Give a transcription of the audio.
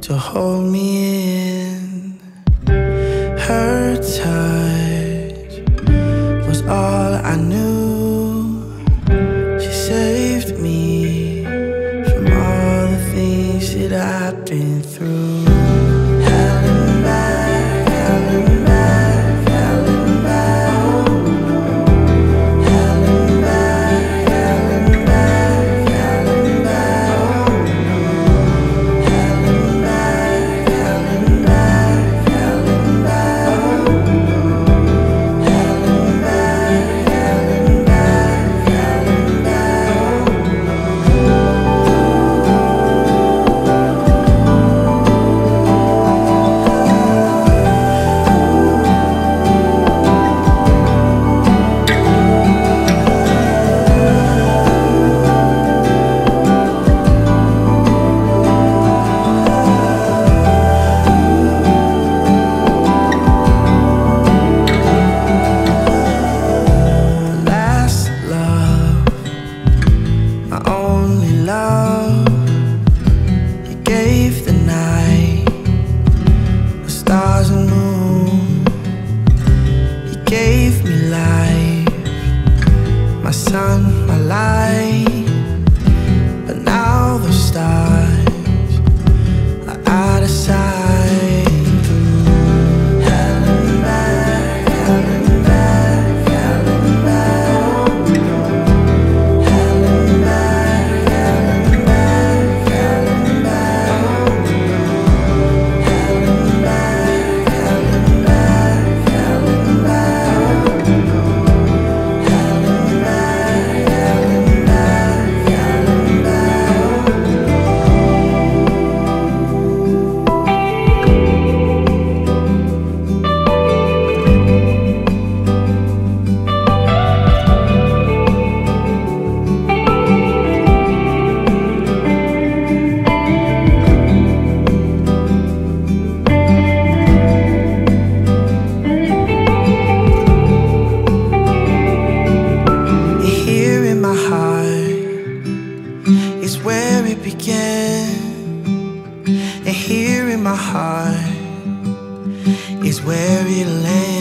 to hold me in. Her touch was all I knew. She saved me from all the things that I've been through. Hell and back, hell and back, hell and back. Hell and back, hell and back, hell and back. Hell and back, hell and back, hell and back. Hell and back, hell and back, hell and back. Last love, my only love. You gave the night the stars and moon. You gave me life, my sun, my light. But now the stars are out of sight. Hell and back, hell and back, hell and back. Hell and back, hell and back, hell and back. Hell and back, hell and back, hell and back. Hell and back, hell and back, hell and back. Here in my heart is where it began, and here in my heart is where it ends.